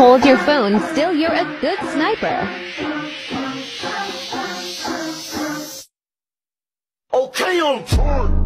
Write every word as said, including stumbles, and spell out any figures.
hold your phone, still you're a good sniper. Okay, on turn.